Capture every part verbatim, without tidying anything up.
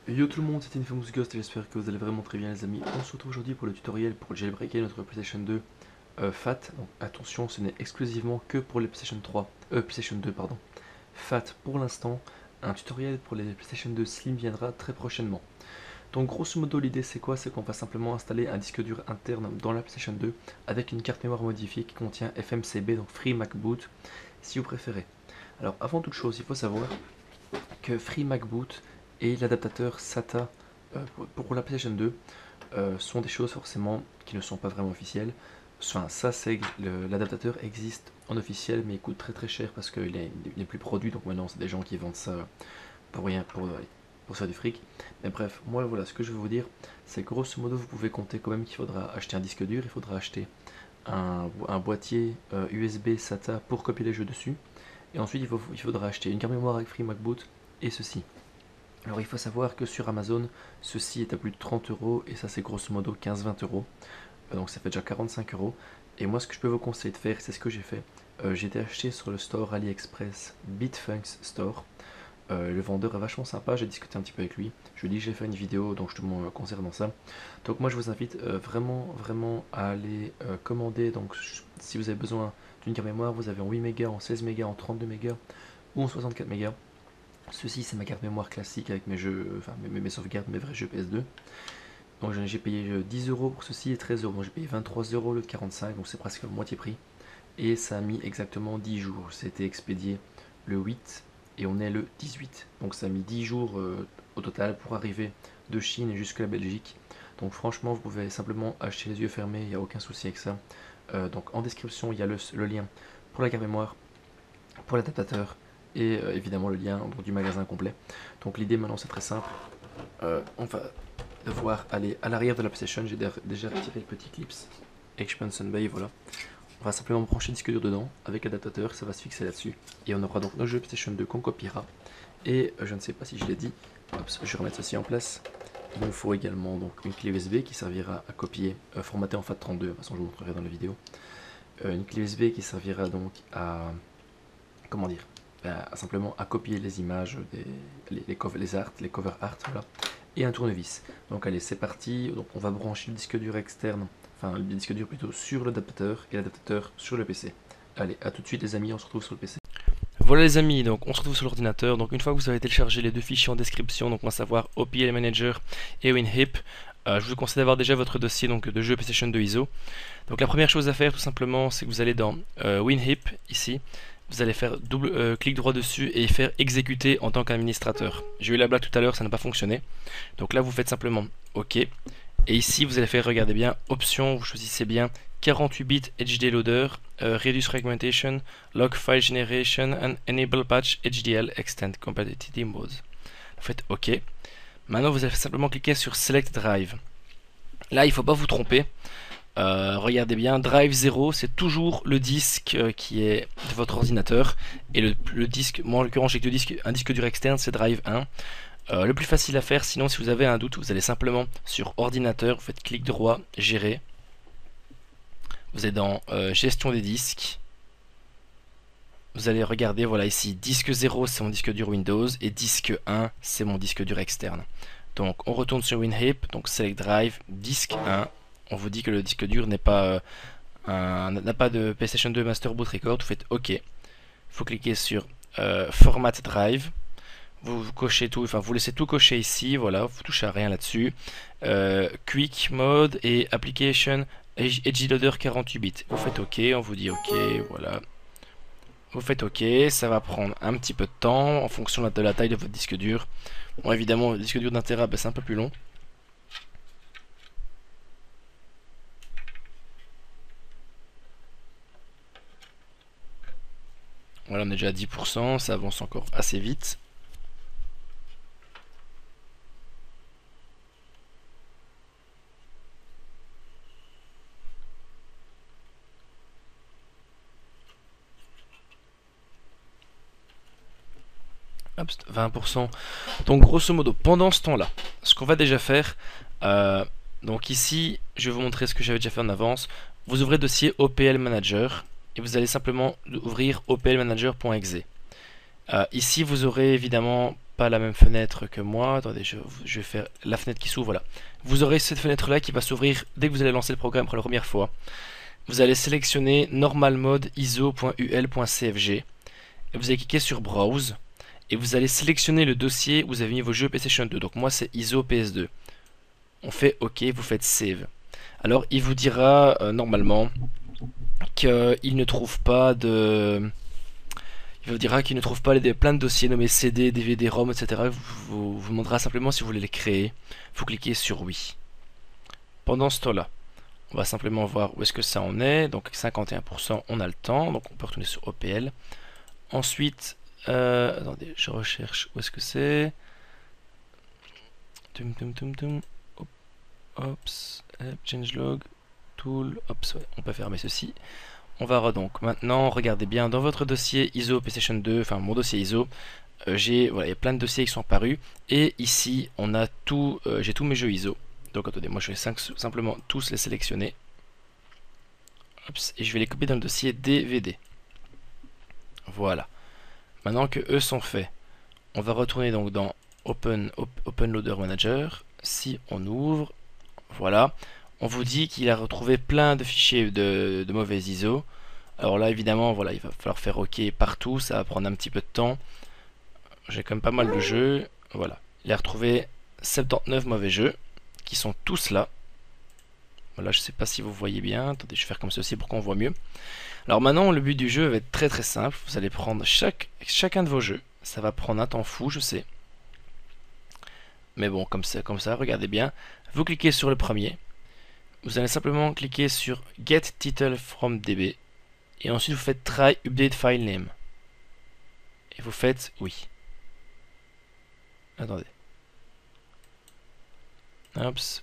Yo tout le monde, c'est Infamous Ghost et j'espère que vous allez vraiment très bien les amis. On se retrouve aujourd'hui pour le tutoriel pour jailbreaker notre PlayStation deux euh, Fat. Donc attention, ce n'est exclusivement que pour les PlayStation trois, euh, PlayStation deux pardon. Fat pour l'instant, un tutoriel pour les PlayStation deux Slim viendra très prochainement. Donc grosso modo l'idée c'est quoi? C'est qu'on va simplement installer un disque dur interne dans la PlayStation deux avec une carte mémoire modifiée qui contient F M C B, donc Free Mac Boot si vous préférez. Alors avant toute chose, il faut savoir que Free Mac Boot et l'adaptateur SATA euh, pour, pour la PlayStation deux euh, sont des choses forcément qui ne sont pas vraiment officielles. Enfin, ça c'est l'adaptateur existe en officiel, mais il coûte très très cher parce qu'il n'est plus produit. Donc maintenant, c'est des gens qui vendent ça pour rien, pour, pour faire du fric. Mais bref, moi voilà, ce que je veux vous dire, c'est que grosso modo, vous pouvez compter quand même qu'il faudra acheter un disque dur, il faudra acheter un, un boîtier euh, U S B SATA pour copier les jeux dessus. Et ensuite, il, faut, il faudra acheter une carte mémoire avec Free Mac Boot et ceci. Alors il faut savoir que sur Amazon, ceci est à plus de trente euros et ça c'est grosso modo quinze à vingt euros. Donc ça fait déjà quarante-cinq euros. Et moi ce que je peux vous conseiller de faire, c'est ce que j'ai fait. Euh, j'ai été acheté sur le store AliExpress Bitfunks Store. Euh, le vendeur est vachement sympa, j'ai discuté un petit peu avec lui. Je lui ai dit que j'ai fait une vidéo donc justement euh, concernant ça. Donc moi je vous invite euh, vraiment vraiment à aller euh, commander. Donc si vous avez besoin d'une carte mémoire, vous avez en huit mégas, en seize mégas, en trente-deux mégas ou en soixante-quatre mégas. Ceci c'est ma carte mémoire classique avec mes jeux, enfin mes, mes sauvegardes, mes vrais jeux P S deux. Donc j'ai payé dix euros pour ceci et treize euros. Donc j'ai payé vingt-trois euros le quarante-cinq, donc c'est presque moitié prix. Et ça a mis exactement dix jours. C'était expédié le huit et on est le dix-huit. Donc ça a mis dix jours euh, au total pour arriver de Chine jusqu'à la Belgique. Donc franchement, vous pouvez simplement acheter les yeux fermés, il n'y a aucun souci avec ça. Euh, donc en description, il y a le, le lien pour la carte mémoire, pour l'adaptateur et euh, évidemment le lien donc, du magasin complet. Donc l'idée maintenant c'est très simple. Euh, on va devoir aller à l'arrière de la PlayStation. J'ai déjà retiré le petit clips Expansion Bay, voilà. On va simplement brancher le disque dur dedans avec l'adaptateur, ça va se fixer là-dessus. Et on aura donc nos jeux PlayStation deux qu'on copiera. Et euh, je ne sais pas si je l'ai dit, hop, je vais remettre ceci en place. Il nous faut également donc une clé U S B qui servira à copier, euh, formaté en FAT trente-deux, de toute façon je vous montrerai dans la vidéo. Euh, une clé U S B qui servira donc à, comment dire, à, simplement à copier les images, des, les, les, cover, les art, les cover art, voilà. Et un tournevis. Donc allez, c'est parti. Donc on va brancher le disque dur externe, enfin le disque dur plutôt sur l'adaptateur et l'adaptateur sur le P C. Allez, à tout de suite les amis, on se retrouve sur le P C. Voilà les amis, donc on se retrouve sur l'ordinateur. Donc une fois que vous avez téléchargé les deux fichiers en description, donc on va savoir O P L Manager et WinHip, euh, je vous conseille d'avoir déjà votre dossier donc, de jeu PlayStation deux I S O. Donc la première chose à faire tout simplement, c'est que vous allez dans euh, WinHip, ici. Vous allez faire double euh, clic droit dessus et faire exécuter en tant qu'administrateur. J'ai eu la blague tout à l'heure, ça n'a pas fonctionné. Donc là, vous faites simplement OK. Et ici, vous allez faire, regardez bien, option, vous choisissez bien quarante-huit bits H D loader, euh, reduce fragmentation, log file generation and enable patch H D L extend compatibility mode. Vous faites OK. Maintenant, vous allez simplement cliquer sur select drive. Là, il ne faut pas vous tromper. Euh, regardez bien, drive zéro c'est toujours le disque euh, qui est de votre ordinateur et le, le disque, moi en l'occurrence j'ai que disque, un disque dur externe, c'est drive un. Euh, le plus facile à faire, sinon si vous avez un doute, vous allez simplement sur ordinateur, vous faites clic droit, gérer, vous êtes dans euh, gestion des disques, vous allez regarder, voilà ici, disque zéro c'est mon disque dur Windows et disque un c'est mon disque dur externe. Donc on retourne sur WinHip, donc select drive, disque un. On vous dit que le disque dur n'est pas euh, n'a pas de PlayStation deux Master Boot Record. Vous faites OK. Il faut cliquer sur euh, Format Drive. Vous, vous cochez tout, enfin vous laissez tout cocher ici. Voilà, vous touchez à rien là-dessus. Euh, Quick Mode et Application H D Loader quarante-huit bits. Vous faites OK. On vous dit OK. Voilà. Vous faites OK. Ça va prendre un petit peu de temps en fonction de la taille de votre disque dur. Bon, évidemment, le disque dur d'un téra, ben, c'est un peu plus long. Voilà, on est déjà à dix pour cent, ça avance encore assez vite. Hop, vingt pour cent. Donc grosso modo, pendant ce temps-là, ce qu'on va déjà faire, euh, donc ici, je vais vous montrer ce que j'avais déjà fait en avance. Vous ouvrez dossier O P L Manager et vous allez simplement ouvrir O P L Manager point E X E. Euh, ici, vous aurez évidemment pas la même fenêtre que moi. Attendez, je, je vais faire la fenêtre qui s'ouvre, voilà. Vous aurez cette fenêtre là qui va s'ouvrir dès que vous allez lancer le programme pour la première fois. Vous allez sélectionner normal mode iso.ul.cfg et vous allez cliquer sur browse et vous allez sélectionner le dossier où vous avez mis vos jeux PlayStation deux. Donc moi c'est iso P S deux. On fait OK, vous faites save. Alors il vous dira euh, normalement qu'il ne trouve pas de... Il vous dira qu'il ne trouve pas les, plein de dossiers nommés C D, D V D, ROM, et cetera. Vous, vous, vous demandera simplement si vous voulez les créer. Vous cliquez sur oui. Pendant ce temps-là, on va simplement voir où est-ce que ça en est. Donc cinquante et un pour cent, on a le temps. Donc on peut retourner sur O P L. Ensuite, euh, attendez, je recherche où est-ce que c'est. Tum tum tum tum. Ops, changelog, tool, ops, ouais, on peut fermer ceci. On va donc maintenant, regardez bien dans votre dossier iso PlayStation deux, enfin mon dossier iso, euh, j'ai voilà, il y a plein de dossiers qui sont apparus et ici on a tout, euh, j'ai tous mes jeux iso. Donc attendez, moi je vais cinq, simplement tous les sélectionner. Ops, et je vais les copier dans le dossier D V D. Voilà. Maintenant que eux sont faits, on va retourner donc dans Open, Op, Open Loader Manager. Si on ouvre, voilà. On vous dit qu'il a retrouvé plein de fichiers de, de mauvais iso. Alors là évidemment voilà, il va falloir faire OK partout, ça va prendre un petit peu de temps. J'ai quand même pas mal de jeux. Voilà, il a retrouvé soixante-dix-neuf mauvais jeux qui sont tous là. Voilà, je sais pas si vous voyez bien. Attendez, je vais faire comme ceci pour qu'on voit mieux. Alors maintenant le but du jeu va être très très simple. Vous allez prendre chaque, chacun de vos jeux. Ça va prendre un temps fou, je sais. Mais bon, comme ça, comme ça, regardez bien. Vous cliquez sur le premier. Vous allez simplement cliquer sur Get Title from D B et ensuite vous faites Try Update File Name et vous faites oui. Attendez. Oups.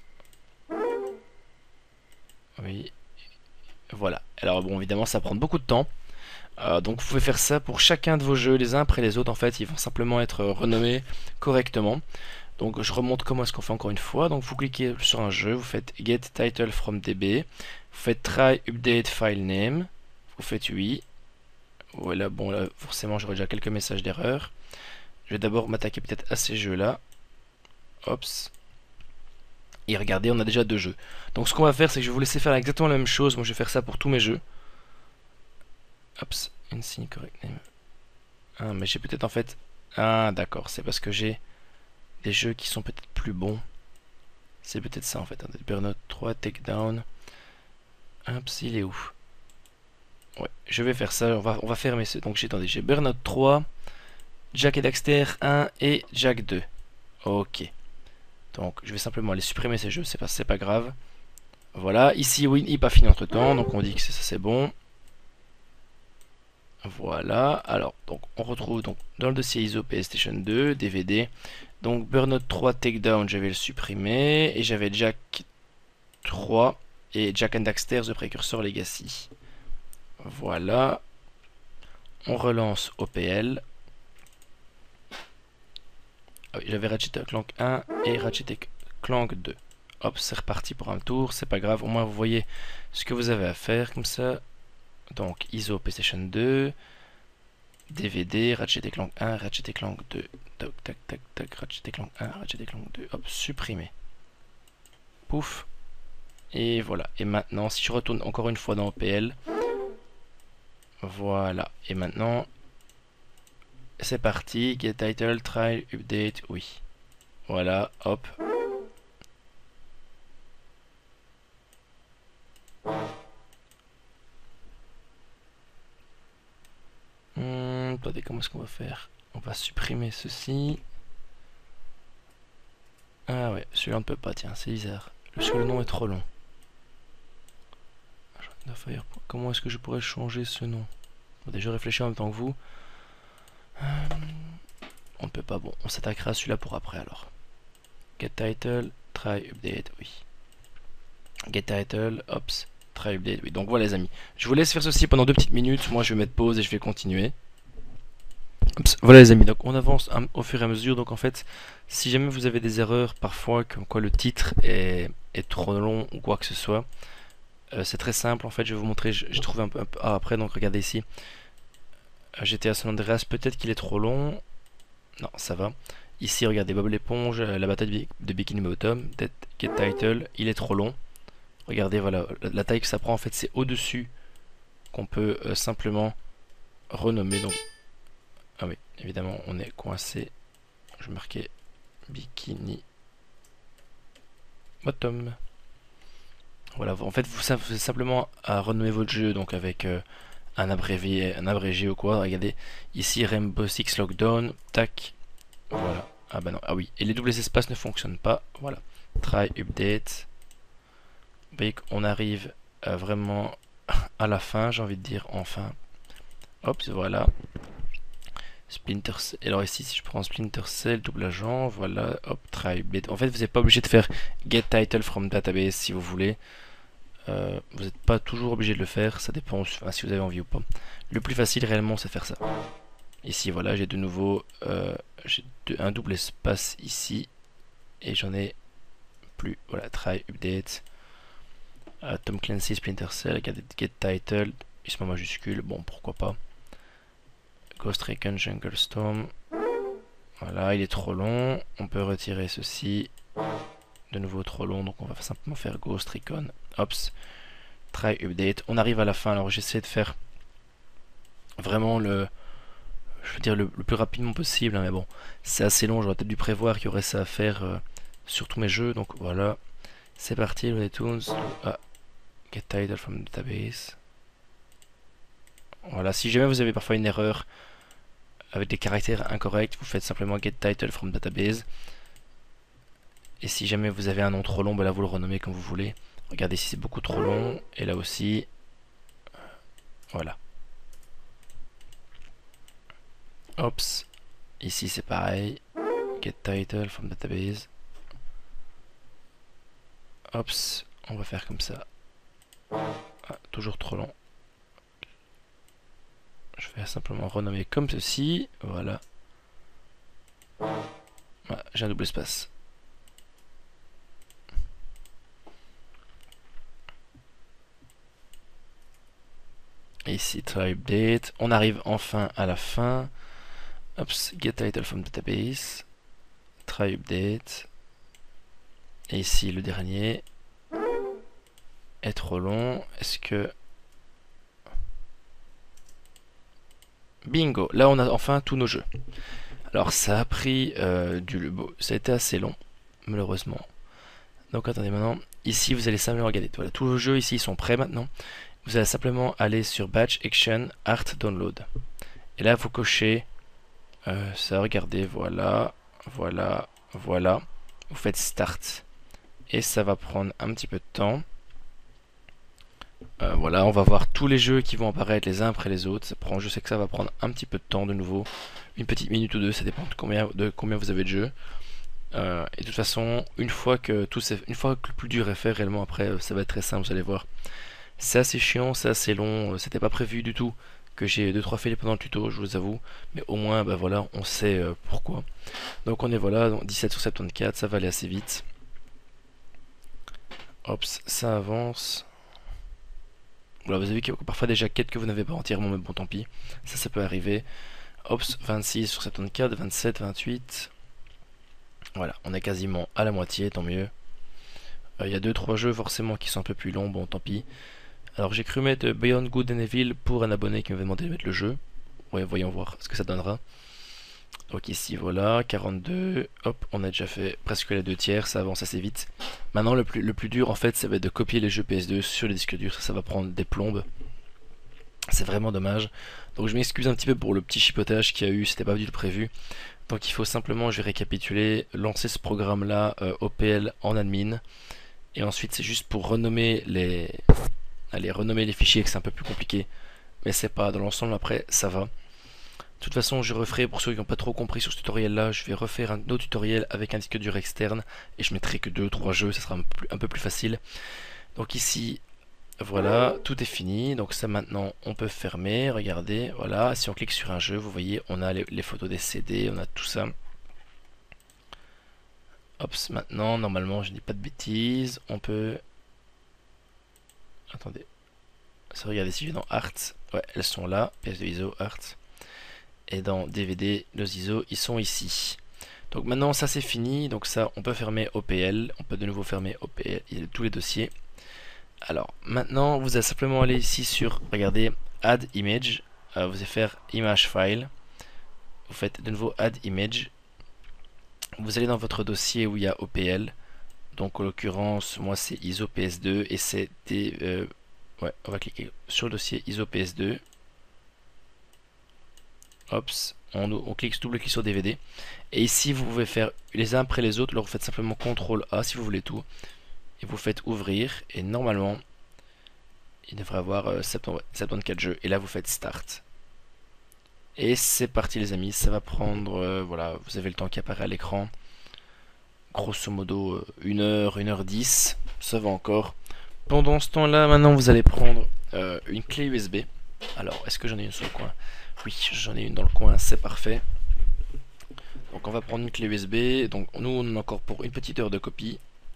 Oui. Voilà. Alors bon, évidemment, ça prend beaucoup de temps. Euh, donc vous pouvez faire ça pour chacun de vos jeux, les uns après les autres. En fait, ils vont simplement être renommés correctement. Donc je remonte comment est-ce qu'on fait encore une fois. Donc vous cliquez sur un jeu, vous faites Get Title from D B, vous faites Try Update File Name, vous faites oui. Voilà, bon là forcément j'aurai déjà quelques messages d'erreur. Je vais d'abord m'attaquer peut-être à ces jeux-là. Ops. Et regardez, on a déjà deux jeux. Donc ce qu'on va faire, c'est que je vais vous laisser faire exactement la même chose. Moi je vais faire ça pour tous mes jeux. Ops, Insign Correct Name. Ah, mais j'ai peut-être en fait... Ah d'accord, c'est parce que j'ai... des jeux qui sont peut-être plus bons. C'est peut-être ça en fait. Burnout trois, Takedown. Hop, il est où? Ouais, je vais faire ça. On va, on va fermer ce. Donc j'ai j'ai Burnout trois, Jak et Daxter un et Jak deux. Ok. Donc je vais simplement aller supprimer ces jeux. C'est pas, c'est pas grave. Voilà. Ici, Win n'est pas fini entre temps. Donc on dit que ça c'est bon. Voilà. Alors, donc on retrouve donc dans le dossier iso PlayStation deux, D V D. Donc Burnout trois Takedown, je vais le supprimer. Et j'avais Jak trois et Jak and Daxter The Precursor Legacy. Voilà. On relance O P L. Ah oui, j'avais Ratchet and Clank un et Ratchet and Clank deux. Hop, c'est reparti pour un tour. C'est pas grave, au moins vous voyez ce que vous avez à faire comme ça. Donc iso PlayStation deux, D V D, Ratchet and Clank un, Ratchet and Clank deux. Tac, tac, tac, tac, Ratchet and Clank un, Ratchet and Clank deux. Hop, supprimer. Pouf. Et voilà. Et maintenant, si je retourne encore une fois dans O P L. Voilà. Et maintenant, c'est parti. Get title, try, update, oui. Voilà, hop. Hmm, attendez, comment est-ce qu'on va faire? On va supprimer ceci. Ah ouais, celui-là on ne peut pas, tiens, c'est bizarre. Parce que le nom est trop long. Comment est-ce que je pourrais changer ce nom? Bon, déjà réfléchir en même temps que vous. Euh, on ne peut pas, bon, on s'attaquera à celui-là pour après alors. Get title, try update, oui. Get title, ops, try update, oui. Donc voilà les amis, je vous laisse faire ceci pendant deux petites minutes. Moi je vais mettre pause et je vais continuer. Oups. Voilà les amis, donc on avance un, au fur et à mesure. Donc en fait, si jamais vous avez des erreurs parfois, comme quoi le titre est, est trop long ou quoi que ce soit, euh, c'est très simple en fait. Je vais vous montrer, j'ai trouvé un peu, un peu ah, après, donc regardez ici, G T A San Andreas, peut-être qu'il est trop long. Non, ça va. Ici, regardez, Bob l'éponge, euh, la bataille de Bikini Bottom, Get Title, il est trop long. Regardez, voilà, la, la taille que ça prend, en fait, c'est au-dessus qu'on peut euh, simplement renommer. Donc, ah oui, évidemment, on est coincé. Je vais marquer Bikini Bottom. Voilà, en fait, vous avez simplement à renommer votre jeu, donc avec euh, un abrégé, un abrégé ou quoi. Regardez, ici, Rainbow Six Lockdown, tac, voilà. Ah bah non, ah oui, et les doubles espaces ne fonctionnent pas, voilà. Try update. Vous voyez qu'on arrive euh, vraiment à la fin, j'ai envie de dire, enfin. Hop, voilà. Splinter Cell. Alors ici, si je prends Splinter Cell, double agent, voilà, hop, try update. En fait, vous n'êtes pas obligé de faire get title from database si vous voulez. Euh, vous n'êtes pas toujours obligé de le faire, ça dépend enfin, si vous avez envie ou pas. Le plus facile réellement, c'est faire ça. Ici, voilà, j'ai de nouveau euh, j'ai un double espace ici et j'en ai plus. Voilà, try update. Uh, Tom Clancy Splinter Cell, get title, isma majuscule, bon pourquoi pas. Ghost Recon Jungle Storm. Voilà, il est trop long. On peut retirer ceci. De nouveau trop long, donc on va simplement faire Ghost Recon. Ops. Try update. On arrive à la fin, alors j'essaie de faire vraiment le, je veux dire le, le plus rapidement possible, hein, mais bon, c'est assez long. J'aurais peut-être dû prévoir qu'il y aurait ça à faire euh, sur tous mes jeux, donc voilà. C'est parti, le iTunes. Ah, get title from database. Voilà, si jamais vous avez parfois une erreur avec des caractères incorrects, vous faites simplement get title from database. Et si jamais vous avez un nom trop long, ben là vous le renommez comme vous voulez. Regardez si c'est beaucoup trop long. Et là aussi. Voilà. Ops. Ici c'est pareil. Get title from database. Ops. On va faire comme ça. Ah, toujours trop long. Je vais simplement renommer comme ceci. Voilà. Voilà, j'ai un double espace. Et ici, try update. On arrive enfin à la fin. Ops, get title from database. Try update. Et ici, le dernier est trop long. Est-ce que... Bingo, là on a enfin tous nos jeux. Alors ça a pris euh, du beau, ça a été assez long, malheureusement. Donc attendez maintenant, ici vous allez simplement regarder, voilà, tous vos jeux ici sont prêts maintenant. Vous allez simplement aller sur Batch Action Art Download. Et là vous cochez euh, ça, regardez, voilà, voilà, voilà. Vous faites Start. Et ça va prendre un petit peu de temps. Euh, voilà, on va voir tous les jeux qui vont apparaître les uns après les autres. Ça prend, je sais que ça va prendre un petit peu de temps de nouveau, une petite minute ou deux, ça dépend de combien, de combien vous avez de jeux. Euh, et de toute façon, une fois que tout c'est, une fois que le plus dur est fait, réellement après, ça va être très simple, vous allez voir. C'est assez chiant, c'est assez long. C'était pas prévu du tout que j'ai deux trois failles pendant le tuto, je vous avoue, mais au moins, bah voilà, on sait euh, pourquoi. Donc on est voilà, donc dix-sept sur soixante-quatorze, ça va aller assez vite. Hop, ça avance. Voilà, vous avez vu qu'il y a parfois déjà quêtes que vous n'avez pas entièrement, mais bon, tant pis. Ça, ça peut arriver. Ops, vingt-six sur soixante-quatorze, vingt-sept, vingt-huit. Voilà, on est quasiment à la moitié, tant mieux. Il euh, y a deux trois jeux forcément qui sont un peu plus longs, bon, tant pis. Alors, j'ai cru mettre Beyond Good and Evil pour un abonné qui m'avait demandé de mettre le jeu. Ouais, voyons voir ce que ça donnera. Donc ici, voilà, quarante-deux. Hop, on a déjà fait presque les deux tiers, ça avance assez vite. Maintenant, le plus, le plus dur, en fait, ça va être de copier les jeux P S deux sur les disques durs. Ça, ça va prendre des plombes. C'est vraiment dommage. Donc je m'excuse un petit peu pour le petit chipotage qu'il y a eu, c'était pas du tout prévu. Donc il faut simplement, je vais récapituler, lancer ce programme-là euh, O P L en admin. Et ensuite, c'est juste pour renommer les... Allez, renommer les fichiers, que c'est un peu plus compliqué. Mais c'est pas, dans l'ensemble, après, ça va. De toute façon, je referai, pour ceux qui n'ont pas trop compris sur ce tutoriel là, je vais refaire un autre tutoriel avec un disque dur externe et je mettrai que deux trois jeux, ça sera un peu, plus, un peu plus facile. Donc ici, voilà, tout est fini. Donc ça maintenant, on peut fermer, regardez, voilà, si on clique sur un jeu, vous voyez, on a les, les photos des C D, on a tout ça. Hop, maintenant, normalement, je dis pas de bêtises, on peut... Attendez, ça, regardez, si je vais dans Art, ouais, elles sont là, P S deux I S O, Art. Et dans D V D, nos I S O, ils sont ici. Donc maintenant, ça c'est fini. Donc ça, on peut fermer O P L. On peut de nouveau fermer O P L, il y a tous les dossiers. Alors maintenant, vous allez simplement aller ici sur, regardez, Add Image. Euh, vous allez faire Image File. Vous faites de nouveau Add Image. Vous allez dans votre dossier où il y a O P L. Donc en l'occurrence, moi c'est I S O P S deux et c'est des... Euh, ouais, on va cliquer sur le dossier I S O P S deux. Hops, on, on clique, double-clic sur D V D. Et ici, vous pouvez faire les uns après les autres. Alors vous faites simplement contrôle A si vous voulez tout. Et vous faites ouvrir. Et normalement, il devrait avoir euh, soixante-quatorze jeux. Et là, vous faites Start. Et c'est parti les amis. Ça va prendre, euh, voilà, vous avez le temps qui apparaît à l'écran. Grosso modo, euh, une heure, une heure dix. Ça va encore. Pendant ce temps-là, maintenant, vous allez prendre euh, une clé U S B. Alors, est-ce que j'en ai une sur le coin? Oui, j'en ai une dans le coin, c'est parfait. Donc on va prendre une clé U S B. Donc nous, on a encore pour une petite heure de copie.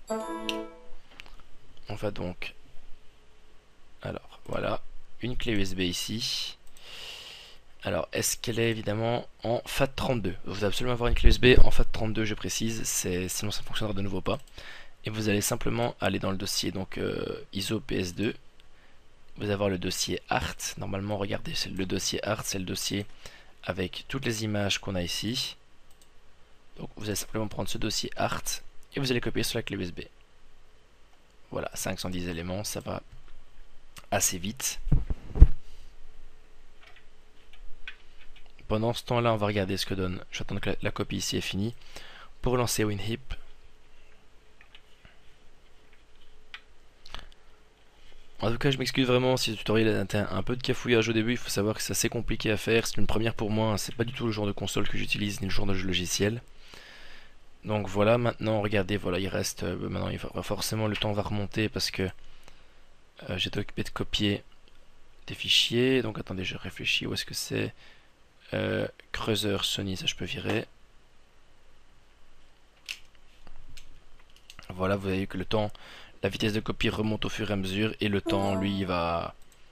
On va donc... Alors, voilà. Une clé U S B ici. Alors, est-ce qu'elle est évidemment en F A T trente-deux? Vous allez absolument avoir une clé U S B en F A T trente-deux, je précise. Sinon, ça ne fonctionnera de nouveau pas. Et vous allez simplement aller dans le dossier donc euh, I S O P S deux. Vous allez avoir le dossier Art. Normalement, regardez, c'est le dossier Art, c'est le dossier avec toutes les images qu'on a ici. Donc vous allez simplement prendre ce dossier Art et vous allez copier sur la clé U S B. Voilà, cinq cent dix éléments, ça va assez vite. Pendant ce temps-là, on va regarder ce que donne. J'attends que la, la copie ici est finie. Pour lancer WinHip, en tout cas, je m'excuse vraiment si le tutoriel a été un peu de cafouillage au début. Il faut savoir que c'est assez compliqué à faire. C'est une première pour moi. C'est pas du tout le genre de console que j'utilise ni le genre de logiciel. Donc voilà, maintenant, regardez, voilà, il reste. Euh, maintenant, il va, forcément, le temps va remonter parce que euh, j'étais occupé de copier des fichiers. Donc attendez, je réfléchis. Où est-ce que c'est euh, Creuseur Sony, ça je peux virer. Voilà, vous voyez que le temps. La vitesse de copie remonte au fur et à mesure et le temps, lui, il va,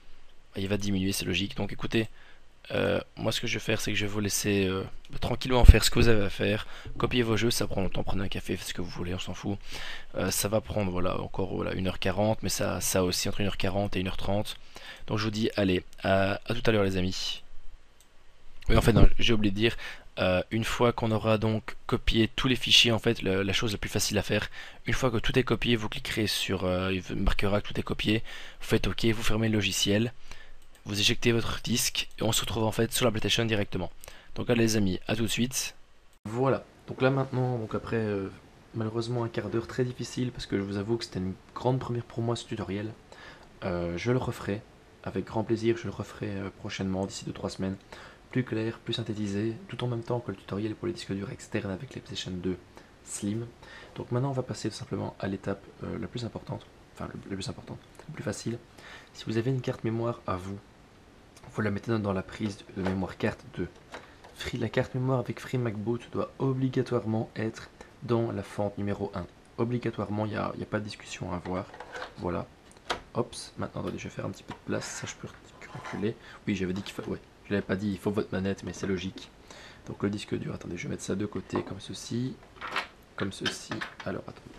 il va diminuer, c'est logique. Donc écoutez, euh, moi ce que je vais faire, c'est que je vais vous laisser euh, tranquillement faire ce que vous avez à faire. Copier vos jeux, ça prend longtemps, prenez un café, faites ce que vous voulez, on s'en fout. Euh, ça va prendre voilà, encore voilà, une heure quarante, mais ça, ça aussi entre une heure quarante et une heure trente. Donc je vous dis, allez, à, à tout à l'heure les amis. Oui, en fait, non, j'ai oublié de dire, euh, une fois qu'on aura donc copié tous les fichiers, en fait, le, la chose la plus facile à faire, une fois que tout est copié, vous cliquerez sur, euh, il marquera que tout est copié, vous faites OK, vous fermez le logiciel, vous éjectez votre disque, et on se retrouve en fait sur la PlayStation directement. Donc allez les amis, à tout de suite. Voilà, donc là maintenant, donc après euh, malheureusement un quart d'heure très difficile, parce que je vous avoue que c'était une grande première pour moi ce tutoriel, euh, je le referai, avec grand plaisir, je le referai euh, prochainement, d'ici deux trois semaines. Plus clair, plus synthétisé, tout en même temps que le tutoriel pour les disques durs externes avec les PlayStation deux Slim. Donc maintenant on va passer tout simplement à l'étape euh, la plus importante, enfin le, le plus importante, la plus facile. Si vous avez une carte mémoire à vous, vous la mettez dans la prise de mémoire carte de Free. La carte mémoire avec FreeMacBoot doit obligatoirement être dans la fente numéro un. Obligatoirement, il n'y a, a pas de discussion à avoir. Voilà. Hops, maintenant attendez, je vais faire un petit peu de place, ça je peux reculer. Oui, j'avais dit qu'il fallait... Ouais. Je l'avais pas dit, il faut votre manette, mais c'est logique. Donc le disque dur, attendez, je vais mettre ça de côté comme ceci, comme ceci. Alors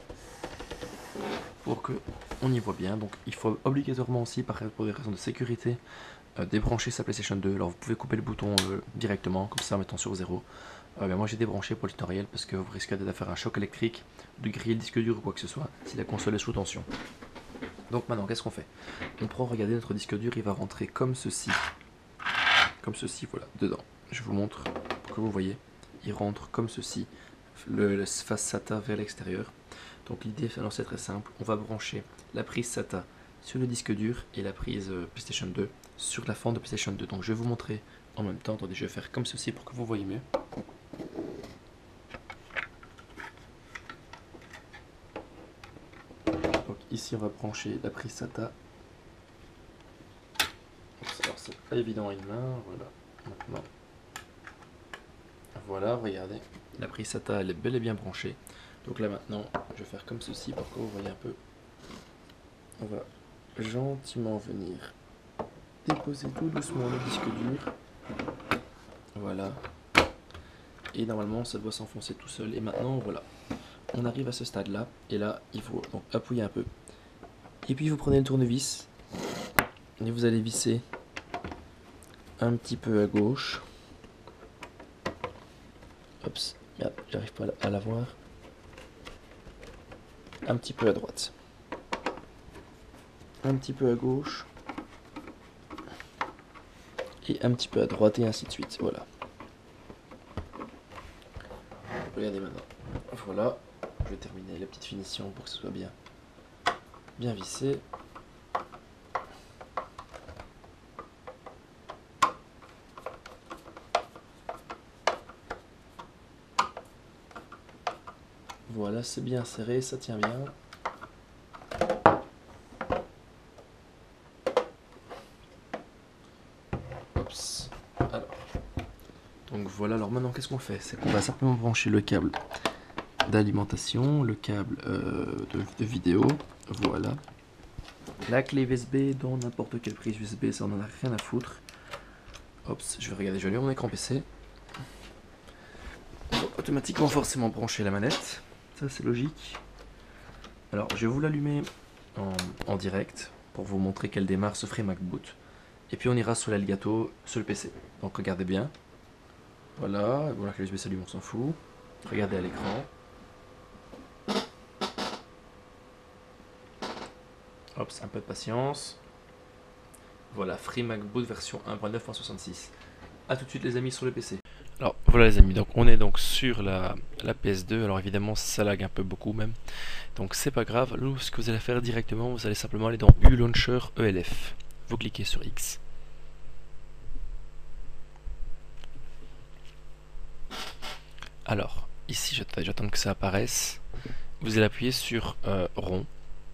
attendez, pour que on y voit bien. Donc il faut obligatoirement aussi, pour des raisons de sécurité, euh, débrancher sa PlayStation deux. Alors vous pouvez couper le bouton euh, directement, comme ça en mettant sur zéro. Euh, mais moi j'ai débranché pour le tutoriel parce que vous risquez de faire un choc électrique, de griller le disque dur ou quoi que ce soit si la console est sous tension. Donc maintenant, qu'est-ce qu'on fait? On prend, regardez, notre disque dur, il va rentrer comme ceci. Comme ceci, voilà, dedans. Je vous montre pour que vous voyez. Il rentre comme ceci, le, le face SATA vers l'extérieur. Donc l'idée, c'est très simple. On va brancher la prise SATA sur le disque dur et la prise euh, PlayStation deux sur la fente de PlayStation deux. Donc je vais vous montrer en même temps. Attendez, je vais faire comme ceci pour que vous voyez mieux. Donc ici, on va brancher la prise SATA. Alors c'est pas évident à une main, voilà, maintenant, voilà, regardez, la prise SATA elle est bel et bien branchée, donc là maintenant, je vais faire comme ceci pour que vous voyez un peu, on va gentiment venir déposer tout doucement le disque dur, Voilà. Et normalement ça doit s'enfoncer tout seul. Et maintenant voilà, on arrive à ce stade là. Et là il faut donc appuyer un peu. Et puis vous prenez le tournevis. Et vous allez visser un petit peu à gauche. Oups, merde, j'arrive pas à la voir. Un petit peu à droite. Un petit peu à gauche. Et un petit peu à droite et ainsi de suite. Voilà. Regardez maintenant. Voilà. Je vais terminer la petite finition pour que ce soit bien, bien vissé. Voilà, c'est bien serré, ça tient bien. Oups. Alors. Donc voilà, alors maintenant qu'est-ce qu'on fait? C'est qu'on va simplement brancher le câble d'alimentation, le câble euh, de, de vidéo, voilà. La clé U S B dans n'importe quelle prise U S B, ça on en a rien à foutre. Oups, je vais regarder, je vais allumer mon écran P C. On va automatiquement forcément brancher la manette, ça c'est logique. Alors je vais vous l'allumer en, en direct pour vous montrer qu'elle démarre ce Freemac Boot. Et puis on ira sur l'Elgato sur le P C. Donc regardez bien. Voilà, voilà que l'U S B s'allume, on s'en fout. Regardez à l'écran. Hop, un peu de patience. Voilà, Freemac Boot version un point neuf point soixante-six. A tout de suite les amis sur le P C. Alors voilà les amis, donc on est donc sur la, la P S deux. Alors évidemment ça lag un peu beaucoup même. Donc c'est pas grave, nous ce que vous allez faire directement, vous allez simplement aller dans U Launcher E L F. Vous cliquez sur X. Alors, ici j'attends que ça apparaisse. Vous allez appuyer sur euh, rond.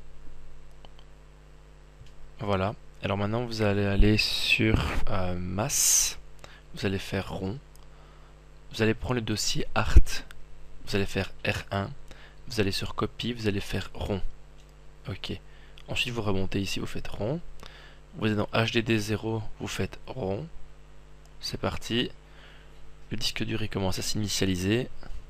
Voilà. Alors maintenant vous allez aller sur euh, masse. Vous allez faire rond. Vous allez prendre le dossier art. Vous allez faire R un. Vous allez sur copie. Vous allez faire rond. Ok. Ensuite vous remontez ici. Vous faites rond. Vous êtes dans H D D zéro. Vous faites rond. C'est parti. Le disque dur il commence à s'initialiser.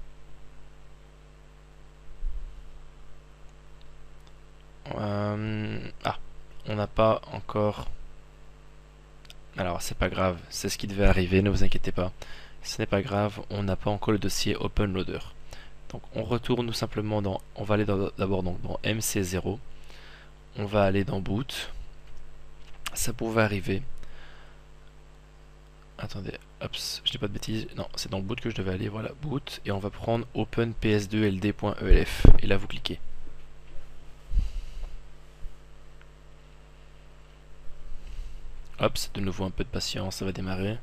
Euh, ah, on n'a pas encore. Alors c'est pas grave, c'est ce qui devait arriver, ne vous inquiétez pas. Ce n'est pas grave, on n'a pas encore le dossier OpenLoader. Donc on retourne tout simplement dans. On va aller d'abord donc dans M C zéro. On va aller dans Boot. Ça pouvait arriver. Attendez, hop, je dis pas de bêtises. Non, c'est dans Boot que je devais aller. Voilà, Boot. Et on va prendre Open P S deux L D.elf. Et là vous cliquez. Hop, c'est de nouveau un peu de patience, ça va démarrer.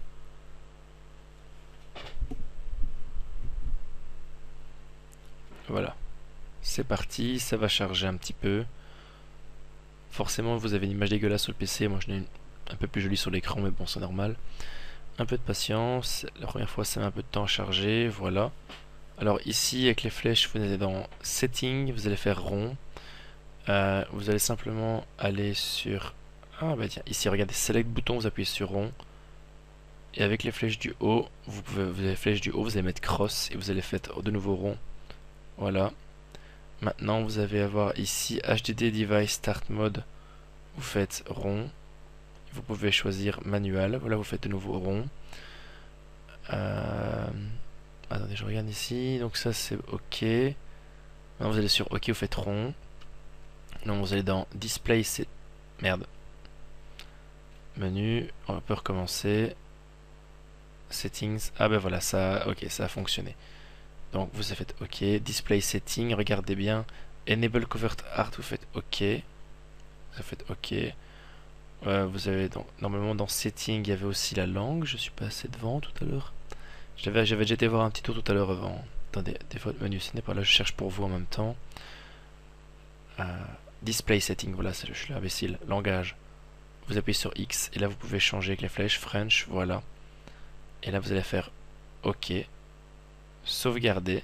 Voilà, c'est parti, ça va charger un petit peu. Forcément, vous avez une image dégueulasse sur le P C, moi je l'ai un peu plus jolie sur l'écran, mais bon, c'est normal. Un peu de patience, la première fois ça met un peu de temps à charger, voilà. Alors ici, avec les flèches, vous allez dans Setting, vous allez faire rond. Euh, vous allez simplement aller sur... Ah bah tiens, ici regardez, Select bouton, vous appuyez sur rond. Et avec les flèches du haut, vous pouvez, vous avez les flèches du haut, vous allez mettre cross et vous allez faire de nouveau rond. Voilà. Maintenant, vous allez avoir ici H D D Device Start Mode. Vous faites rond. Vous pouvez choisir manuel. Voilà, vous faites de nouveau rond. Euh... Attendez, je regarde ici. Donc ça, c'est OK. Maintenant, vous allez sur OK, vous faites rond. Donc vous allez dans Display, c'est... Merde. Menu, on peut recommencer. Settings. Ah ben voilà, ça, ok, ça a fonctionné. Donc vous faites OK. Display Setting, regardez bien. Enable Covert Art, vous faites OK. Vous faites OK. Euh, vous avez donc normalement dans Setting, il y avait aussi la langue. Je suis passé devant tout à l'heure. J'avais j'avais déjà été voir un petit tour tout à l'heure avant. Attendez, des fois le menu ce n'est pas là, je cherche pour vous en même temps. Euh, display Setting, voilà, je suis l'imbécile. Langage. Vous appuyez sur X et là vous pouvez changer avec les flèches. French, voilà. Et là vous allez faire OK. Sauvegarder.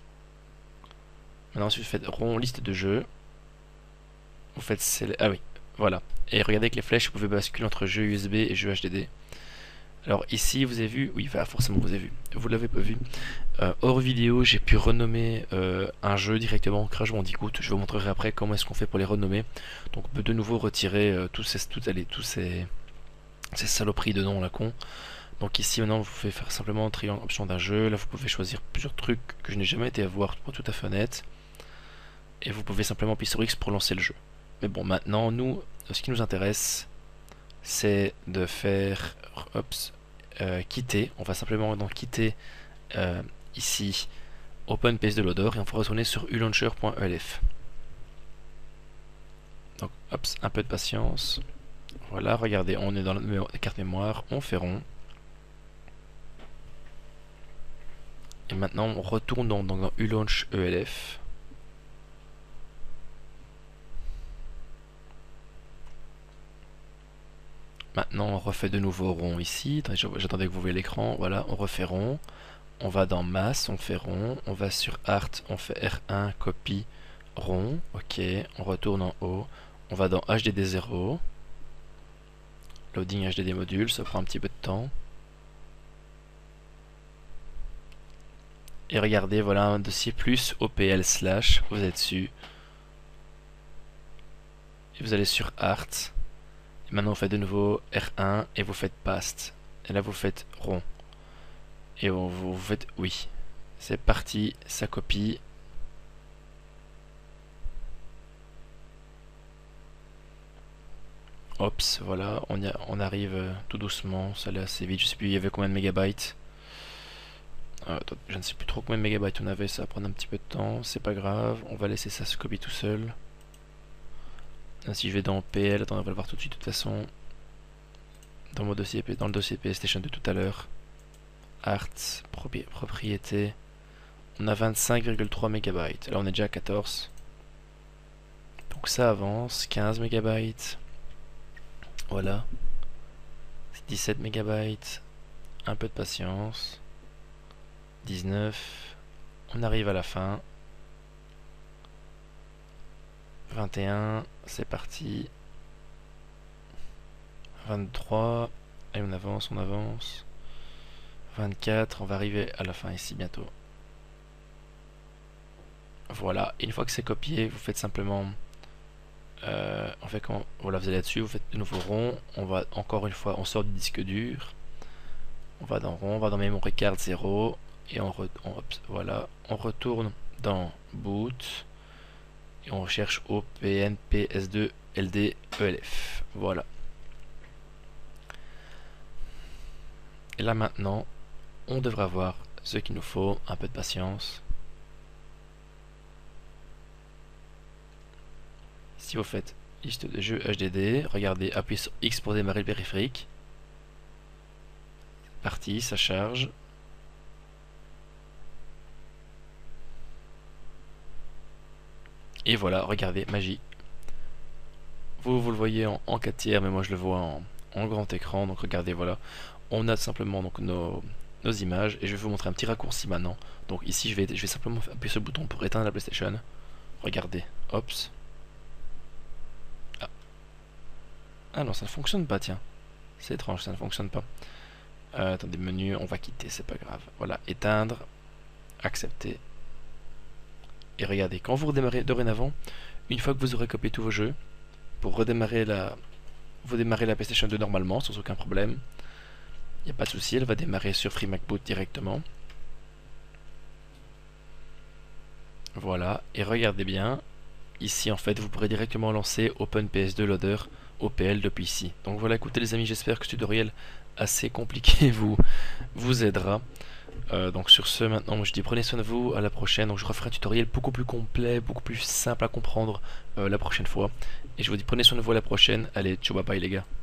Maintenant, ensuite, vous faites rond liste de jeux. Vous faites ah oui, Voilà. Et regardez que les flèches, vous pouvez basculer entre jeu U S B et jeu H D D. Alors ici, vous avez vu, oui, bah, forcément vous avez vu, vous l'avez pas vu. Euh, hors vidéo, j'ai pu renommer euh, un jeu directement Crash Bandicoot. Je vous montrerai après comment est-ce qu'on fait pour les renommer. Donc on peut de nouveau retirer euh, tous ces, toutes, allez, tous ces, ces saloperies de noms la con. Donc ici maintenant, vous pouvez faire simplement triangle option d'un jeu. Là, vous pouvez choisir plusieurs trucs que je n'ai jamais été à voir pour tout à fait honnête. Et vous pouvez simplement appuyer sur X pour lancer le jeu. Mais bon, maintenant, nous, ce qui nous intéresse, c'est de faire ops, euh, quitter. On va simplement donc quitter euh, ici Open P S deux Loader et on va retourner sur ulauncher point E L F. Donc, ops, un peu de patience. Voilà, regardez, on est dans la carte mémoire, on fait rond. Et maintenant, on retourne dans, dans, dans ulaunch E L F. Maintenant, on refait de nouveau rond ici. J'attendais que vous voyez l'écran. Voilà, on refait rond. On va dans masse, on fait rond. On va sur art, on fait R un, copie, rond. Ok, on retourne en haut. On va dans H D D zéro. Loading H D D module, ça prend un petit peu de temps. Et regardez, voilà un dossier plus O P L slash. Vous êtes dessus. Et vous allez sur art. Maintenant vous faites de nouveau R un et vous faites past. Et là vous faites rond. Et vous, vous faites oui. C'est parti, ça copie. Ops, voilà, on, y a, on arrive euh, tout doucement, ça allait assez vite. Je sais plus il y avait combien de mégabytes. Euh, attends, je ne sais plus trop combien de mégabytes on avait, ça va prendre un petit peu de temps, c'est pas grave. On va laisser ça se copier tout seul. Là, si je vais dans P L, attends, on va le voir tout de suite de toute façon. Dans, mon dossier, dans le dossier PlayStation de tout à l'heure. Art, propriété. On a vingt-cinq virgule trois mégabytes. Là on est déjà à quatorze. Donc ça avance. quinze mégabytes. Voilà. dix-sept mégabytes. Un peu de patience. dix-neuf. On arrive à la fin. vingt et un. C'est parti. vingt-trois. Et on avance, on avance. vingt-quatre. On va arriver à la fin ici bientôt. Voilà. Et une fois que c'est copié, vous faites simplement... Euh, en fait, quand voilà, vous allez là-dessus, vous faites de nouveau rond. On va encore une fois, on sort du disque dur. On va dans rond, on va dans memory card zéro. Et on, re, on, voilà, on retourne dans boot. Et on recherche O P N P S deux L D E L F. Voilà. Et là maintenant, on devrait avoir ce qu'il nous faut. Un peu de patience. Si vous faites liste de jeux H D D, regardez, appuyez sur X pour démarrer le périphérique. Parti, ça charge. Et voilà, regardez, magie. Vous, vous le voyez en, en quatre tiers, mais moi je le vois en, en grand écran. Donc regardez, voilà. On a simplement donc nos, nos images. Et je vais vous montrer un petit raccourci maintenant. Donc ici, je vais, je vais simplement appuyer sur le bouton pour éteindre la PlayStation. Regardez, hops. Ah. Ah non, ça ne fonctionne pas, tiens. C'est étrange, ça ne fonctionne pas. Euh, attendez, menu, on va quitter, c'est pas grave. Voilà, éteindre, accepter. Et regardez, quand vous redémarrez dorénavant, une fois que vous aurez copié tous vos jeux, pour redémarrer la, vous démarrez la PlayStation deux normalement, sans aucun problème. Il n'y a pas de souci, elle va démarrer sur FreeMacBoot directement. Voilà, et regardez bien, ici en fait vous pourrez directement lancer Open P S deux Loader O P L depuis ici. Donc voilà, écoutez les amis, j'espère que ce tutoriel assez compliqué vous, vous aidera. Euh, donc sur ce, maintenant moi je dis prenez soin de vous, à la prochaine. Donc je referai un tutoriel beaucoup plus complet, beaucoup plus simple à comprendre euh, la prochaine fois. Et je vous dis prenez soin de vous à la prochaine. Allez, ciao, bye bye les gars.